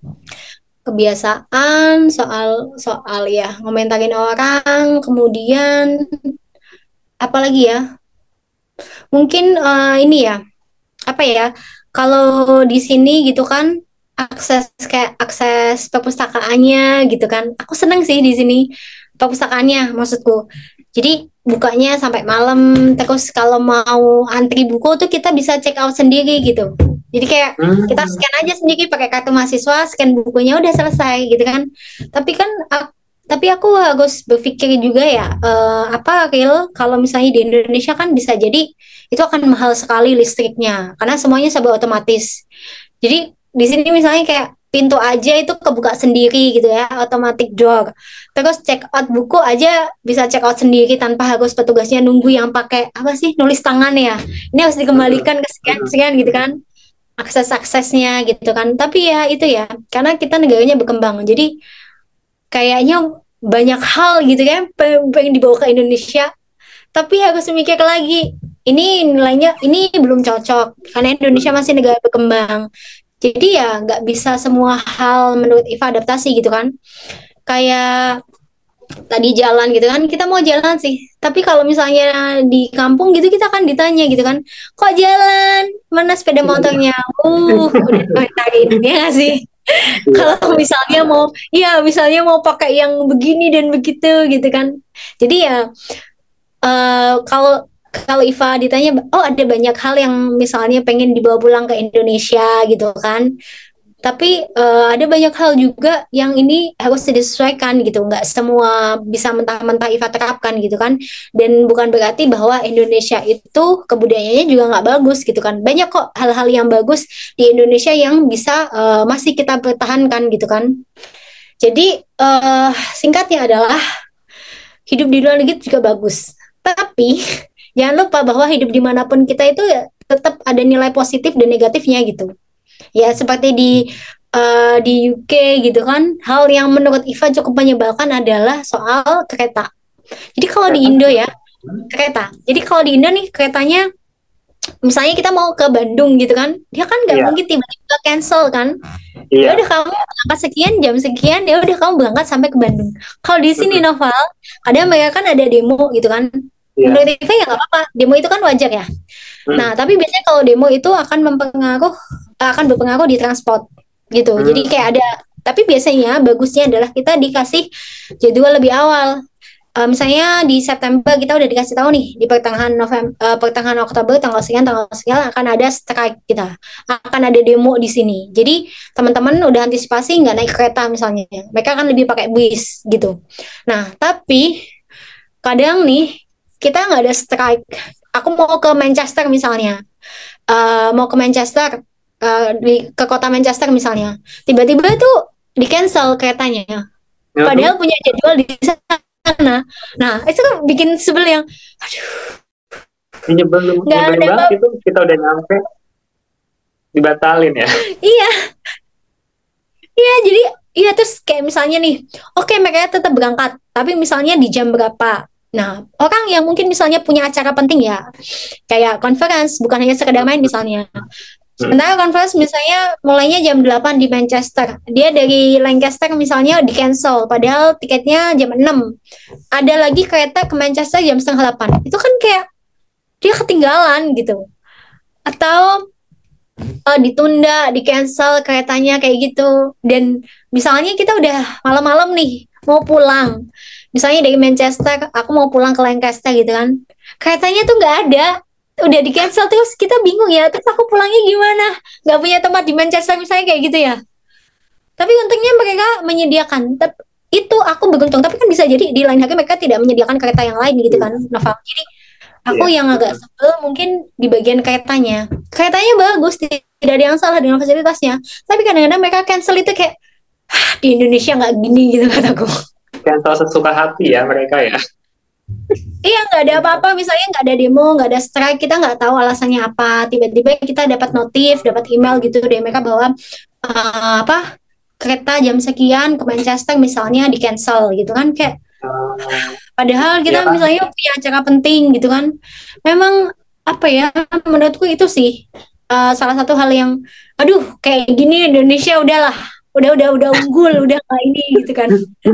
Kebiasaan soal soal ya ngomentarin orang, kemudian apalagi ya, mungkin eh, ini ya apa ya, kalau di sini gitu kan akses kayak akses perpustakaannya gitu kan. Aku seneng sih di sini perpustakaannya maksudku. Jadi bukanya sampai malam, terus kalau mau antri buku tuh kita bisa check out sendiri gitu. Jadi kayak kita Hmm. scan aja sendiri pakai kartu mahasiswa, scan bukunya udah selesai gitu kan. Tapi kan ak- tapi aku harus berpikir juga ya, eh, apa real kalau misalnya di Indonesia kan bisa jadi itu akan mahal sekali listriknya karena semuanya serba otomatis. Jadi di sini misalnya kayak pintu aja itu kebuka sendiri gitu ya, automatic door. Terus check out buku aja bisa check out sendiri tanpa harus petugasnya nunggu yang pakai apa sih nulis tangan ya. Ini harus Mm-mm. dikembalikan ke sekian Mm-mm. sekian gitu kan. Akses-aksesnya gitu kan. Tapi ya itu ya, karena kita negaranya berkembang. Jadi kayaknya banyak hal gitu kan pe- pengen dibawa ke Indonesia. Tapi harus mikir lagi. Ini nilainya ini belum cocok karena Indonesia masih negara berkembang. Jadi ya nggak bisa semua hal menurut Iva adaptasi gitu kan. Kayak tadi jalan gitu kan, kita mau jalan sih. Tapi kalau misalnya di kampung gitu kita akan ditanya gitu kan, kok jalan? Mana sepeda motornya? Uh, udah komentarin ya nggak sih? Iya. Kalau misalnya mau, ya misalnya mau pakai yang begini dan begitu gitu kan. Jadi ya eh, kalau kalau Iva ditanya, oh ada banyak hal yang misalnya pengen dibawa pulang ke Indonesia gitu kan. Tapi eh, ada banyak hal juga yang ini harus disesuaikan gitu. Nggak semua bisa mentah-mentah Iva terapkan gitu kan. Dan bukan berarti bahwa Indonesia itu kebudayaannya juga nggak bagus gitu kan. Banyak kok hal-hal yang bagus di Indonesia yang bisa eh, masih kita pertahankan gitu kan. Jadi eh, singkatnya adalah hidup di luar negeri juga bagus. Tapi jangan lupa bahwa hidup dimanapun kita itu ya tetap ada nilai positif dan negatifnya gitu. Ya seperti di eh, di U K gitu kan, hal yang menurut Iva cukup menyebalkan adalah soal kereta. Jadi kalau di Kereta. Indo ya kereta. Jadi kalau di Indo nih keretanya, misalnya kita mau ke Bandung gitu kan, dia kan nggak Iya. mungkin tiba-tiba cancel kan. Ya Iya. udah kamu berangkat sekian jam sekian, ya udah kamu berangkat sampai ke Bandung. Kalau di sini Mm-mm. Noval, kadang mereka kan ada demo gitu kan. Iya. Menurut Iva ya nggak apa-apa, demo itu kan wajar ya. Nah, Mm. tapi biasanya kalau demo itu akan mempengaruh akan berpengaruh di transport gitu. Jadi Mm. kayak ada, tapi biasanya bagusnya adalah kita dikasih jadwal lebih awal. Eh, misalnya di September kita udah dikasih tahu nih di pertengahan November, pertengahan Oktober tanggal sekian tanggal sekian akan ada strike kita, akan ada demo di sini. Jadi teman-teman udah antisipasi nggak naik kereta misalnya, mereka akan lebih pakai bis gitu. Nah, tapi kadang nih kita nggak ada strike. Aku mau ke Manchester misalnya, eh, mau ke Manchester, eh, di ke kota Manchester misalnya, tiba-tiba tuh di cancel keretanya. Mm-mm. Padahal punya jadwal di sana. Nah, itu kan bikin sebel yang, aduh, Ini nyebelin, nggak nyebelin ada banget apa. itu kita udah nyampe dibatalin ya. Iya, iya. Jadi, iya terus kayak misalnya nih, oke mereka tetap berangkat, tapi misalnya di jam berapa? Nah, orang yang mungkin misalnya punya acara penting ya, kayak conference, bukan hanya sekedar main misalnya. Mm. Sementara conference misalnya mulainya jam delapan di Manchester. Dia dari Lancaster misalnya di cancel, padahal tiketnya jam enam. Ada lagi kereta ke Manchester jam setengah delapan. Itu kan kayak dia ketinggalan gitu. Atau eh, ditunda, di cancel keretanya kayak gitu. Dan misalnya kita udah malam-malam nih mau pulang. Misalnya dari Manchester, aku mau pulang ke Lancaster gitu kan. Keretanya tuh nggak ada, udah di cancel terus kita bingung ya. Terus aku pulangnya gimana? Nggak punya tempat di Manchester misalnya kayak gitu ya. Tapi untungnya mereka menyediakan. Tep- itu aku beruntung. Tapi kan bisa jadi di lain hari mereka tidak menyediakan kereta yang lain gitu kan, Iya. Novel. Jadi aku Iya. yang agak sebel mungkin di bagian keretanya. Keretanya bagus, tidak ada yang salah dengan fasilitasnya. Tapi kadang-kadang mereka cancel itu kayak, "Ah, di Indonesia nggak gini gitu kataku." Cancel sesuka hati ya mereka ya. Iya nggak ada apa-apa, misalnya nggak ada demo, nggak ada strike, kita nggak tahu alasannya apa. Tiba-tiba kita dapat notif, dapat email gitu dari mereka bahwa eh, apa kereta jam sekian ke Manchester misalnya di cancel gitu kan, kayak Uh, padahal ya kita kan. misalnya punya acara penting gitu kan. Memang apa ya, menurutku itu sih eh, salah satu hal yang, aduh kayak gini Indonesia udahlah, udah udah udah unggul, udah kayak ini gitu kan.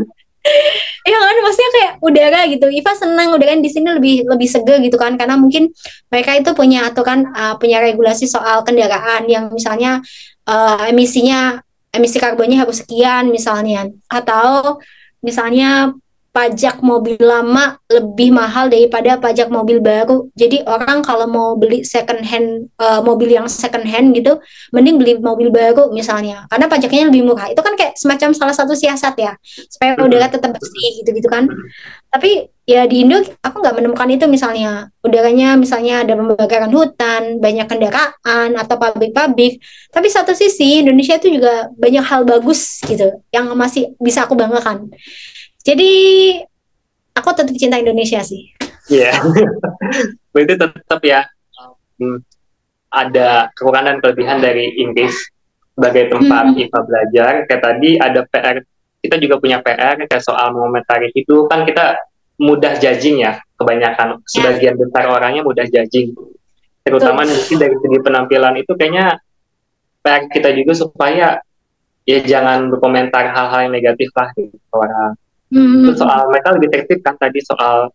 Ya kan, maksudnya kayak udara gitu. Iva senang udara di sini lebih lebih seger gitu kan, karena mungkin mereka itu punya aturan, uh, punya regulasi soal kendaraan yang misalnya uh, emisinya emisi karbonnya harus sekian misalnya, atau misalnya pajak mobil lama lebih mahal daripada pajak mobil baru. Jadi orang kalau mau beli second hand uh, mobil yang second hand gitu, mending beli mobil baru misalnya, karena pajaknya lebih murah. Itu kan kayak semacam salah satu siasat ya, supaya udara tetap bersih gitu-gitu kan. Tapi ya di Indo aku nggak menemukan itu, misalnya udaranya misalnya ada pembakaran hutan, banyak kendaraan atau pabrik-pabrik. Tapi satu sisi Indonesia itu juga banyak hal bagus gitu yang masih bisa aku banggakan. Jadi aku tetap cinta Indonesia sih. Iya, berarti tetap ya um, ada kekurangan dan kelebihan dari Inggris sebagai tempat Hmm. Iva belajar. Kayak tadi ada P R, kita juga punya P R kayak soal mengomentari itu kan kita mudah judging ya, kebanyakan sebagian besar orangnya mudah judging. Terutama Betul. mungkin dari segi penampilan itu kayaknya P R kita juga supaya ya jangan berkomentar hal-hal yang negatif lah gitu ke orang. Hmm. Terus soal mereka lebih tertib kan tadi soal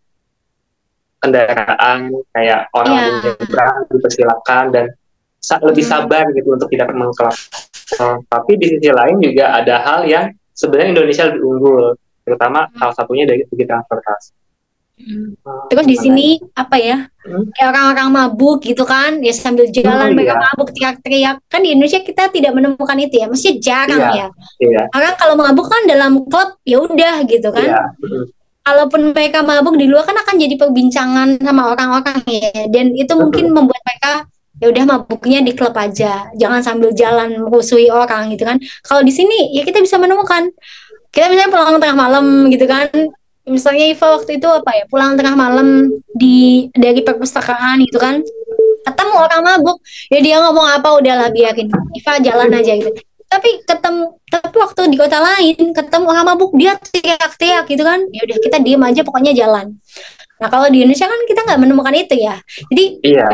kendaraan kayak orang Ya. lagi nyebrang dipersilakan dan sa- lebih Hmm. sabar gitu untuk tidak mengkelakson. Tapi di sisi lain juga ada hal yang sebenarnya Indonesia lebih unggul, terutama salah satunya dari segi transportasi. Hmm. Hmm, Terus di gimana sini ya? apa ya? Hmm? Kayak orang-orang mabuk gitu kan, ya sambil Oh jalan mereka iya, mabuk teriak-teriak. Kan di Indonesia kita tidak menemukan itu ya, maksudnya jarang iya, ya. iya, Orang kalau mabuk kan dalam klub ya udah gitu kan. iya. Hmm, Kalaupun mereka mabuk di luar kan akan jadi perbincangan sama orang-orang ya, dan itu mungkin betul. membuat mereka ya udah mabuknya di klub aja, jangan sambil jalan merusuhi orang gitu kan. Kalau di sini ya kita bisa menemukan, kita misalnya pulang tengah malam gitu kan, misalnya Iva waktu itu apa ya, pulang tengah malam di dari perpustakaan gitu kan, ketemu orang mabuk, ya dia ngomong apa udahlah biarin, Iva jalan aja gitu. Tapi ketemu, tapi waktu di kota lain ketemu orang mabuk dia teriak-teriak gitu kan, ya udah kita diem aja pokoknya jalan. Nah kalau di Indonesia kan kita nggak menemukan itu ya. Jadi Iya,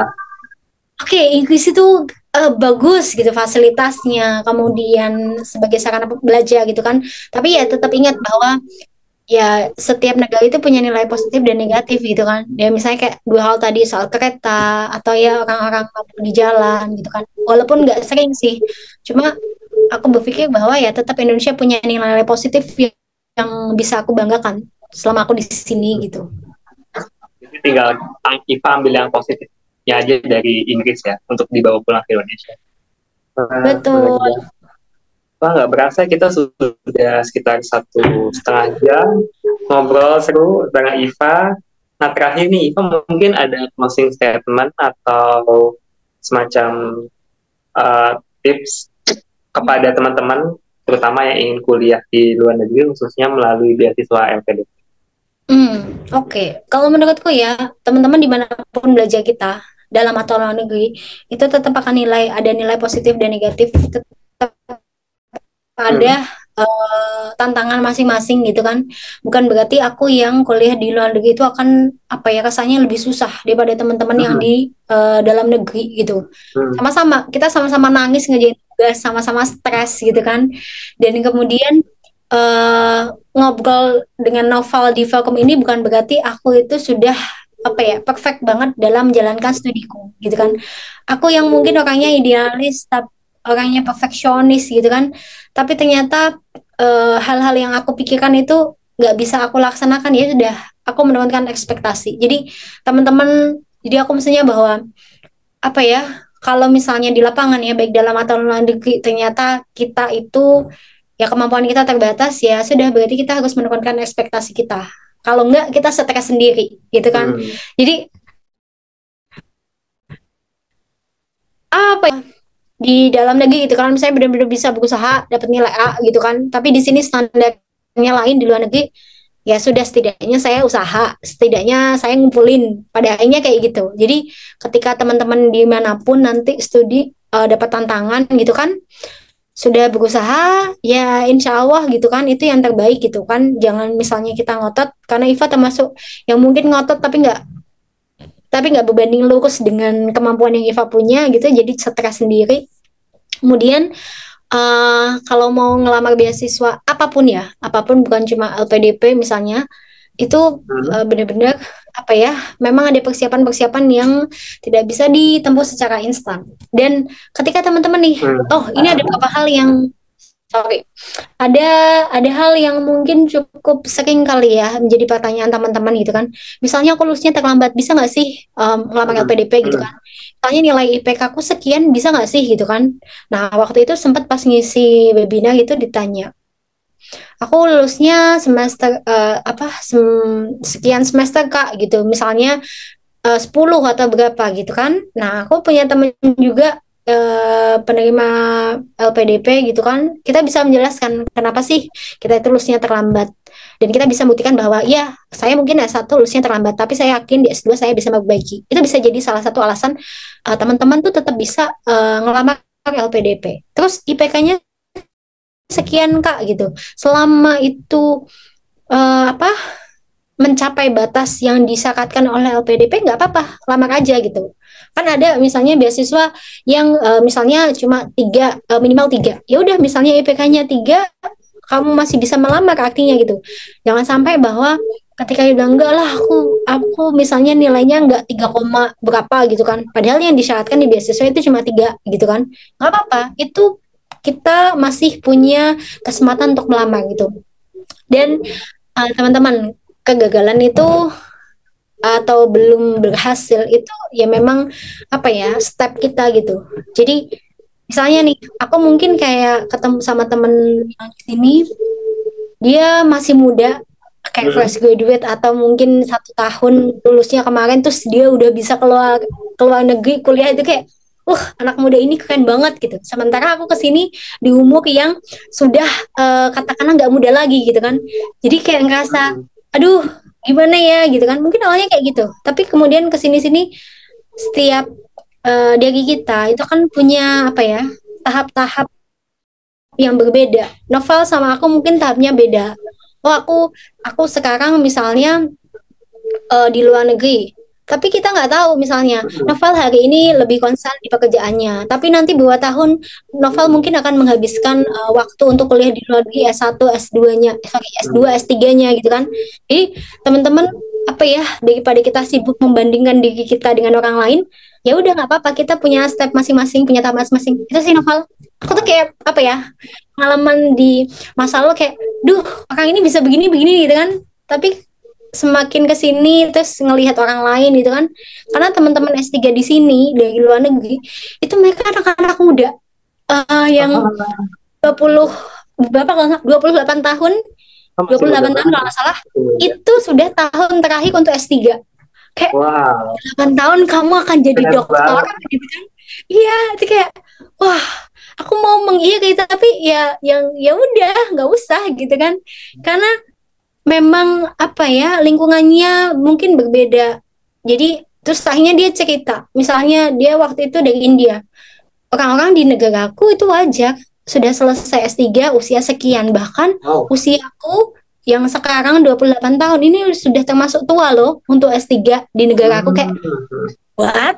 oke, Inggris itu eh, bagus gitu fasilitasnya, kemudian sebagai sarana belajar gitu kan. Tapi ya tetap ingat bahwa ya setiap negara itu punya nilai positif dan negatif gitu kan. Ya misalnya kayak dua hal tadi soal kereta atau ya orang-orang mabuk di jalan gitu kan. Walaupun nggak sering sih, cuma aku berpikir bahwa ya tetap Indonesia punya nilai positif yang bisa aku banggakan selama aku di sini gitu. jadi tinggal Iva ambil yang positifnya aja dari Inggris ya untuk dibawa pulang ke Indonesia. Nah, Betul. Wah, nggak berasa kita sudah sekitar satu setengah jam ngobrol seru dengan Iva. Nah, terakhir nih, Iva mungkin ada closing statement atau semacam uh, tips kepada teman-teman, terutama yang ingin kuliah di luar negeri, khususnya melalui beasiswa L P D P. Hmm, oke. Okay. Kalau menurutku ya, teman-teman dimanapun belajar kita, dalam atau luar negeri, itu tetap akan nilai, ada nilai positif dan negatif, tetap ada uh, tantangan masing-masing gitu kan. Bukan berarti aku yang kuliah di luar negeri itu akan apa ya rasanya lebih susah daripada teman-teman yang di uh, dalam negeri gitu. Sama-sama kita sama-sama nangis ngerjain tugas, sama-sama stres gitu kan. Dan kemudian uh, ngobrol dengan Noval di Velkom ini bukan berarti aku itu sudah apa ya perfect banget dalam menjalankan studiku gitu kan. Aku yang mungkin orangnya idealis tapi orangnya perfeksionis gitu kan, tapi ternyata uh, hal-hal yang aku pikirkan itu nggak bisa aku laksanakan, ya sudah aku menurunkan ekspektasi. Jadi teman-teman, jadi aku maksudnya bahwa apa ya, kalau misalnya di lapangan ya baik dalam atau luar negeri ternyata kita itu ya kemampuan kita terbatas, ya sudah berarti kita harus menurunkan ekspektasi kita. Kalau enggak kita stres sendiri gitu kan. Hmm. Jadi apa ya, di dalam negeri gitu kan misalnya benar-benar bisa berusaha dapat nilai A gitu kan, tapi di sini standarnya lain di luar negeri, ya sudah setidaknya saya usaha, setidaknya saya ngumpulin, pada akhirnya kayak gitu. Jadi ketika teman-teman dimanapun nanti studi uh, dapat tantangan gitu kan, sudah berusaha ya insya Allah gitu kan, itu yang terbaik gitu kan. Jangan misalnya kita ngotot, karena Iva termasuk yang mungkin ngotot tapi nggak tapi nggak berbanding lurus dengan kemampuan yang Iva punya gitu, jadi stres sendiri. Kemudian uh, kalau mau ngelamar beasiswa apapun ya, apapun bukan cuma L P D P misalnya, itu uh, benar-benar apa ya, memang ada persiapan-persiapan yang tidak bisa ditempuh secara instan. Dan ketika teman-teman nih, oh ini ada beberapa hal yang sorry. Ada ada hal yang mungkin cukup sering kali ya menjadi pertanyaan teman-teman gitu kan. Misalnya aku lulusnya terlambat, bisa nggak sih um, ngelamar Hmm, L P D P gitu hmm, kan? Misalnya nilai I P K aku sekian, bisa nggak sih gitu kan? Nah waktu itu sempat pas ngisi webinar itu ditanya, aku lulusnya semester eh, apa sem- sekian semester Kak gitu. Misalnya eh, sepuluh atau berapa gitu kan. Nah, aku punya temen juga eh, penerima L P D P gitu kan. Kita bisa menjelaskan kenapa sih kita itu lulusnya terlambat. Dan kita bisa buktikan bahwa ya, saya mungkin S satu lulusnya terlambat, tapi saya yakin di S dua saya bisa memperbaiki. Itu bisa jadi salah satu alasan eh, teman-teman tuh tetap bisa eh, ngelamar L P D P. Terus I P K-nya sekian Kak gitu. Selama itu eh, apa mencapai batas yang disyaratkan oleh L P D P nggak apa-apa, lamar aja gitu. Kan ada misalnya beasiswa yang uh, misalnya cuma tiga, uh, minimal tiga. Ya udah misalnya I P K-nya tiga, kamu masih bisa melamar artinya gitu. Jangan sampai bahwa ketika dia bilang enggak lah aku aku misalnya nilainya enggak tiga koma berapa gitu kan. Padahal yang disyaratkan di beasiswa itu cuma tiga gitu kan. Nggak apa-apa, itu kita masih punya kesempatan untuk melamar gitu. Dan uh, teman-teman, kegagalan itu atau belum berhasil itu ya memang apa ya step kita gitu. Jadi misalnya nih aku mungkin kayak ketemu sama temen yang di sini, dia masih muda kayak hmm. fresh graduate atau mungkin satu tahun lulusnya kemarin terus dia udah bisa keluar keluar negeri kuliah, itu kayak uh anak muda ini keren banget gitu. Sementara aku kesini di umur yang sudah uh, katakanlah nggak muda lagi gitu kan. Jadi kayak ngerasa aduh gimana ya gitu kan, mungkin awalnya kayak gitu tapi kemudian kesini-sini setiap uh, dari kita itu kan punya apa ya tahap-tahap yang berbeda. Novel sama aku mungkin tahapnya beda. Oh aku aku sekarang misalnya uh, di luar negeri. Tapi kita nggak tahu misalnya Novel hari ini lebih konsen di pekerjaannya. Tapi nanti dua tahun Novel mungkin akan menghabiskan uh, waktu untuk kuliah di luar negeri S satu, S dua-nya, eh, sorry S dua, S tiga-nya gitu kan. Jadi teman-teman apa ya daripada kita sibuk membandingkan diri kita dengan orang lain, ya udah nggak apa-apa kita punya step masing-masing, punya tahap masing-masing. Itu sih Novel. Aku tuh kayak apa ya pengalaman di masa lalu kayak, duh orang ini bisa begini begini gitu kan. Tapi semakin ke sini terus ngelihat orang lain gitu kan, karena teman-teman S tiga di sini dari luar negeri itu mereka anak-anak muda uh, yang dua puluh berapa kalau nggak dua puluh delapan tahun dua puluh delapan tahun kalau nggak salah itu sudah tahun terakhir untuk S tiga. Kayak Wow, delapan tahun kamu akan jadi keren dokter banget. gitu kan. Iya itu kayak wah aku mau mengiri tapi ya yang ya udah nggak usah gitu kan, karena memang apa ya lingkungannya mungkin berbeda. Jadi terus akhirnya dia cerita, misalnya dia waktu itu dari India. Orang-orang di negaraku itu wajar sudah selesai S tiga usia sekian, bahkan Wow. usiaku yang sekarang dua puluh delapan tahun ini sudah termasuk tua loh untuk S tiga di negaraku. Kayak Hmm. what?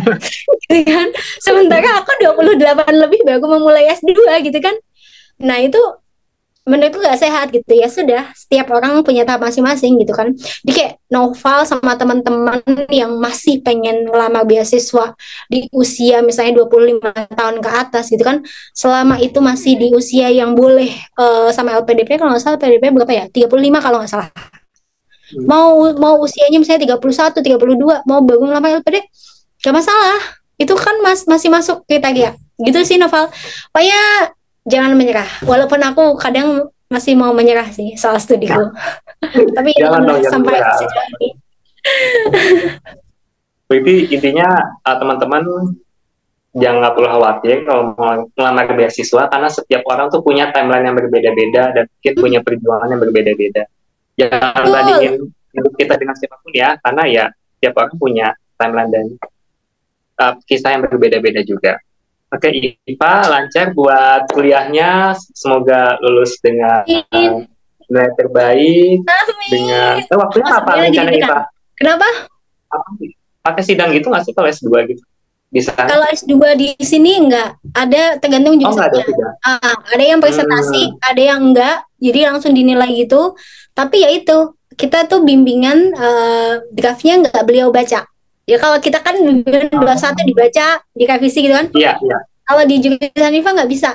Gitu kan? Sementara aku dua puluh delapan lebih baru memulai S dua gitu kan. Nah itu menurutku gak sehat gitu. Ya sudah setiap orang punya tahap masing-masing gitu kan. Jadi kayak Noval sama teman-teman yang masih pengen ngelamar beasiswa di usia misalnya dua puluh lima tahun ke atas gitu kan, selama itu masih di usia yang boleh uh, sama L P D P, kalau nggak salah L P D P berapa ya, tiga puluh lima kalau nggak salah, mau mau usianya misalnya tiga puluh satu, tiga puluh dua mau baru ngelamar L P D gak masalah, itu kan mas, masih masuk kriteria gitu sih Noval. Pokoknya jangan menyerah, walaupun aku kadang masih mau menyerah sih soal studiku. Tapi Jangan dong, jangan jangan sampai menyerah. sejauh ini. Berarti intinya uh, teman-teman jangan nggak perlu khawatir kalau mau melamar beasiswa karena setiap orang tuh punya timeline yang berbeda-beda dan mungkin punya perjuangan yang berbeda-beda. Jangan Betul. bandingin hidup kita dengan siapapun ya, karena ya setiap orang punya timeline dan uh, kisah yang berbeda-beda juga. Oke, Ipa lancar buat kuliahnya. Semoga lulus dengan Amin. nilai terbaik. Amin. Dengan oh, waktunya Oh, apa sebenarnya rencana dihentikan. Ipa? Kenapa? Apa sih? Pakai sidang gitu nggak sih kalau S dua gitu? Bisa? Kalau S dua di sini enggak, ada tergantung Oh, nggak ada jurusannya. sidang. Ah, ada yang presentasi, Hmm. ada yang enggak, jadi langsung dinilai gitu. Tapi ya itu, kita tuh bimbingan uh, draftnya enggak beliau baca. Ya kalau kita kan bimbingan dua puluh satu dibaca, direvisi gitu kan. Iya, iya. Kalau di jurusan I F A nggak bisa.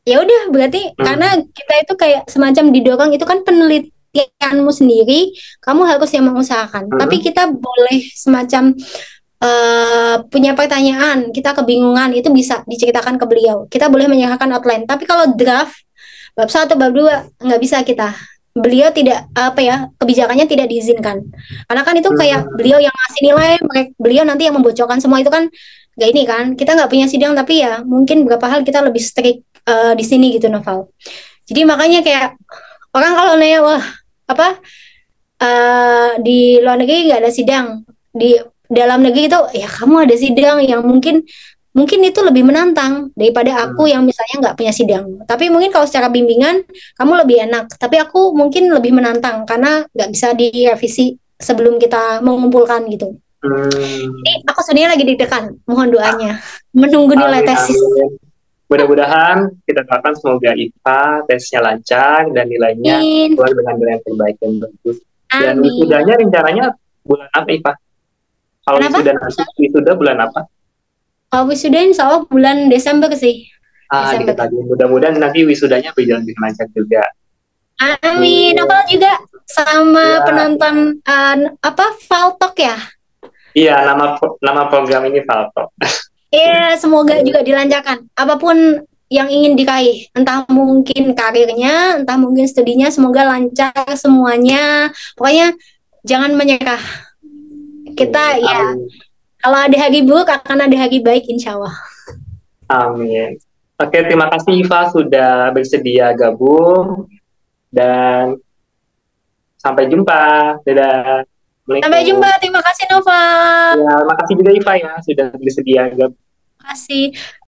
Ya udah, berarti karena Hmm. kita itu kayak semacam didorong, itu kan penelitianmu sendiri, kamu harus yang mengusahakan. Tapi Hmm. kita boleh semacam eh, punya pertanyaan, kita kebingungan, itu bisa diceritakan ke beliau. Kita boleh menyerahkan outline. Tapi kalau draft bab satu, bab dua nggak bisa kita. Beliau tidak apa ya, kebijakannya tidak diizinkan. Karena kan itu kayak Hmm. beliau yang ngasih nilai, mereka, beliau nanti yang membocorkan semua itu kan nggak ini kan. Kita nggak punya sidang, tapi ya mungkin beberapa hal kita lebih strict eh, di sini gitu, Novel. Jadi makanya kayak orang kalau nanya, wah apa eh, di luar negeri nggak ada sidang, di dalam negeri itu ya kamu ada sidang yang mungkin mungkin itu lebih menantang daripada aku Hmm. yang misalnya nggak punya sidang. Tapi mungkin kalau secara bimbingan kamu lebih enak. Tapi aku mungkin lebih menantang karena nggak bisa direvisi sebelum kita mengumpulkan gitu. Jadi Hmm. aku sebenarnya lagi deg-degan. Mohon doanya. Menunggu nilai Amin, tesis. amin. Mudah-mudahan kita doakan semoga I P A tesnya lancar dan nilainya Amin. keluar dengan nilai yang terbaik dan bagus. Dan Amin. wisudanya rencananya bulan apa I P A? Kalau Kenapa? wisuda nanti, wisuda bulan apa? Kalau wisuda insya Allah bulan Desember sih. Ah, Desember. dikit lagi. Mudah-mudahan nanti wisudanya berjalan dengan lancar juga. Amin. Hmm. Apal juga sama Ya, penonton uh, apa Faltok ya? iya, nama nama program ini Falco. Ya, semoga juga dilancarkan. Apapun yang ingin diraih, entah mungkin karirnya, entah mungkin studinya, semoga lancar semuanya. Pokoknya jangan menyerah. Kita ya, Amin. kalau ada hari buruk akan ada hari baik, insya Allah. Amin. Oke, terima kasih Iva sudah bersedia gabung dan sampai jumpa. Dadah. Sampai Assalamualaikum. jumpa. Terima kasih Nova. Ya, makasih juga Iva ya sudah bersedia gabung. Terima kasih.